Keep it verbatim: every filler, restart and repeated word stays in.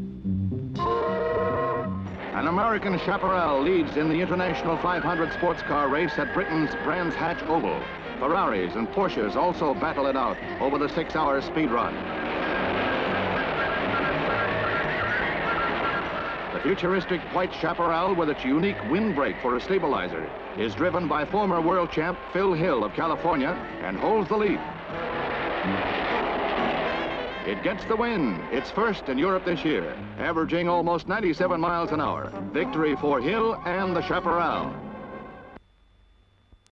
An American Chaparral leads in the International five hundred sports car race at Britain's Brands Hatch Oval. Ferraris and Porsches also battle it out over the six-hour speed run. The futuristic white Chaparral, with its unique windbreak for a stabilizer, is driven by former world champ Phil Hill of California and holds the lead. It gets the win. It's first in Europe this year, averaging almost ninety-seven miles an hour. Victory for Hill and the Chaparral.